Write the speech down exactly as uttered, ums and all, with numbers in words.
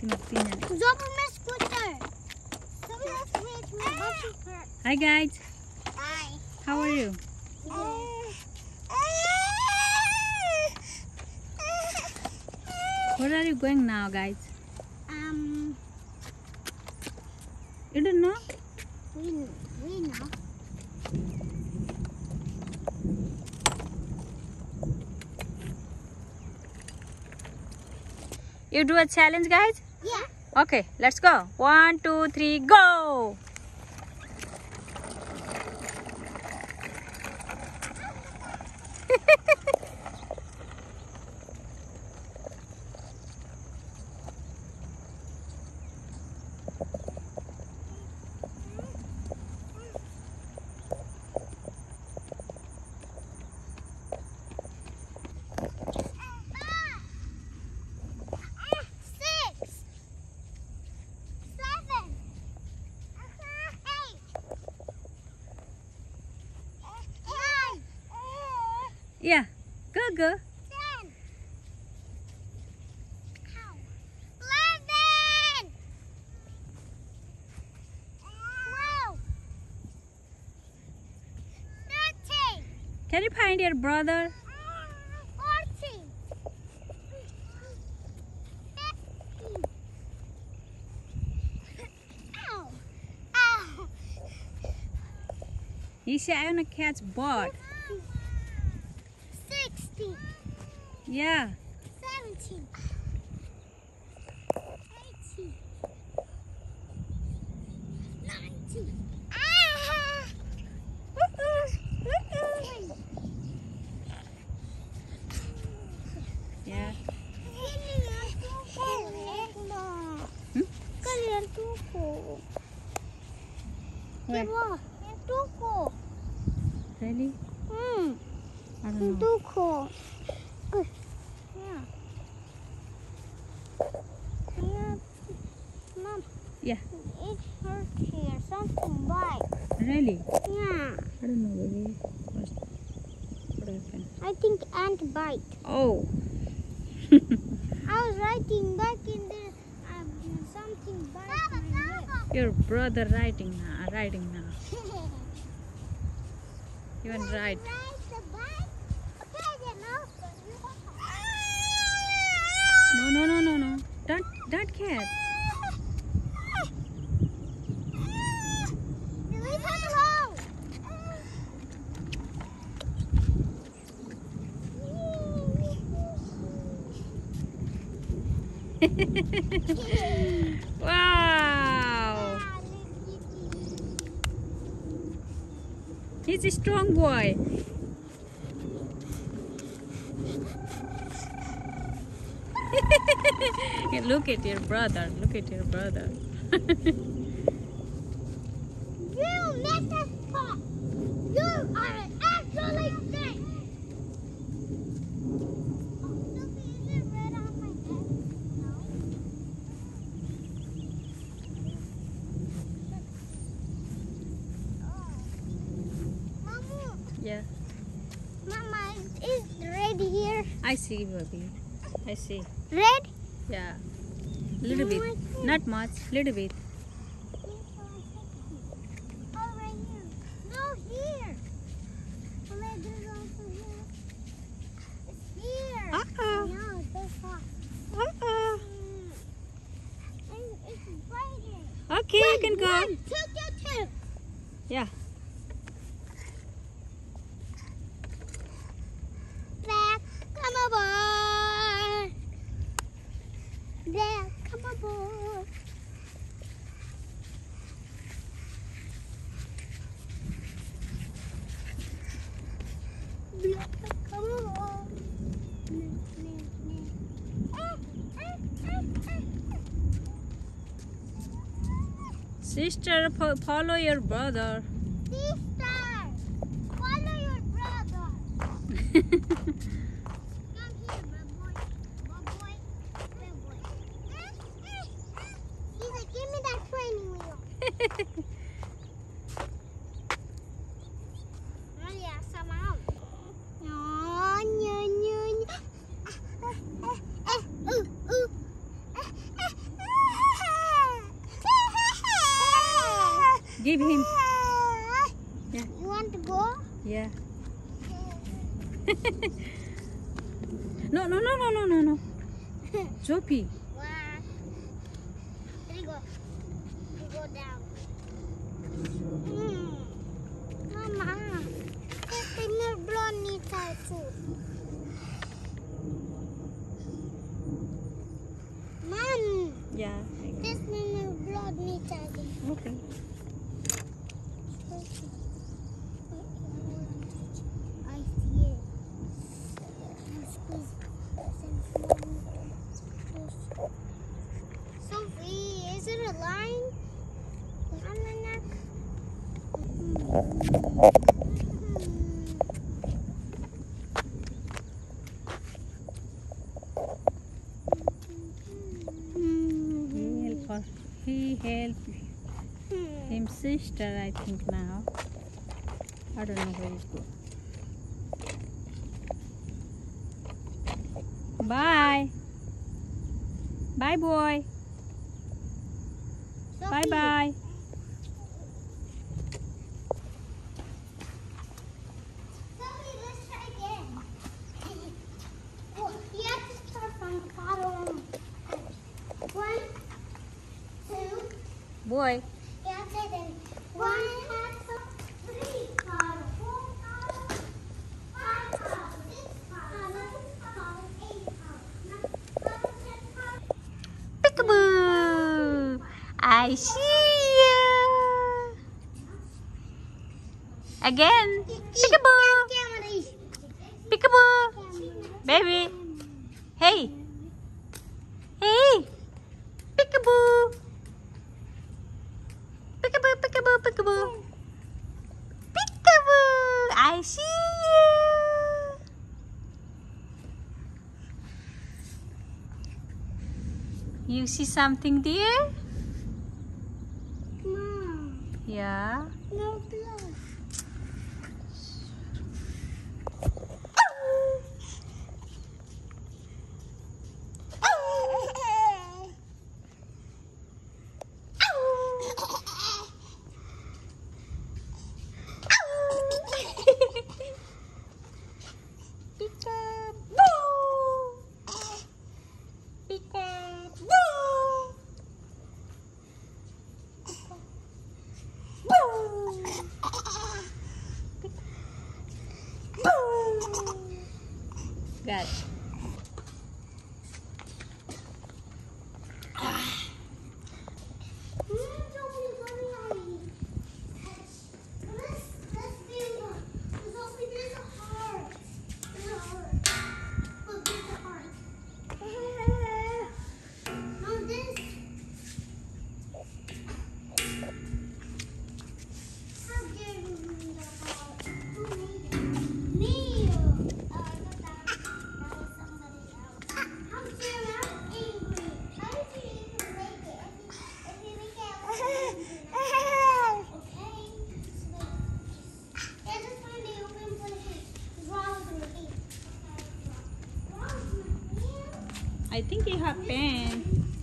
Hi guys. Hi. How are you? Where are you going now, guys? Um. You don't know? We we know. You do a challenge, guys? Yeah. Okay, let's go. One, two, three, go! Yeah, go, go. Ten. Eleven. Twelve. Thirteen. Can you find your brother? Fourteen. Fifteen. Ow. Ow. He said, I want to catch bird. Sixteen. Yeah. Seventeen. Eighteen. Nineteen. Ah! Yeah. Hmm? Kalian tuku. Where? Coba, yang tuku. Really? Hmm. I Yang don't know. tuku. Uh, yeah. Yeah. Mom, Yeah. it hurt here. Something bite. Really? Yeah. I don't know, baby. What, what happened? I think ant bite. Oh. I was writing back in there. Um, something bite my leg. Your brother writing now. Writing now. You want to write? No, no, no, no, no. Don't, don't catch. Leave him alone. Wow. He's a strong boy. Look at your brother. Look at your brother. You missed a spot. You are actually sick. Oh, Sophie, is it red on my head? No. Oh. Mama, Yeah. Mama, is red here? I see, baby. I see. Red? Yeah. Little bit. Not much. Little bit. Oh, right here. No, here. Oh, wait, there's also here. It's here. Uh-oh. No, there's not. Uh-oh. Mm. And it's biting. Okay, you can go. One, two, two, two. Yeah. Dad, come aboard. Dad, come aboard. Dad, come aboard. Sister, fo- follow your brother. Sister, follow your brother. Come here, bad boy. Bad boy. Bad boy. He's like, give me that training wheel. Oh yeah, somehow. No, no, no, no. Eh, eh, ooh, ooh. Eh, eh, Give him. Yeah. You want to go? Yeah. No, no, no, no, no, no, no. Jopi. What? There you go. You go down. Hmm. Mama, cái nước blonde need Thai food. Mom, Yeah. this new blonde need Thai food. Okay. I see it. Squeeze. Sophie, is it a line on the neck? He help her. He help him sister, I think now. I don't know where he's going. Bye. Bye, boy. Bye, bye. Sophie, let's try again. Well, you have to start from the bottom. One, two. Boy. You have to say then. One, two, three. Bottom. Four, bottom. Five, bottom. Six, bottom. Seven, bottom. Eight, bottom. Nine, bottom. Ten, bottom. Peekaboo! I see you. Again. Peekaboo! Peekaboo! Baby. Hey. Hey. Peekaboo. Peekaboo, peekaboo, peekaboo. Peekaboo! I see you. You see something there? Mom, Yeah. no blood. Got it. I think you have pen.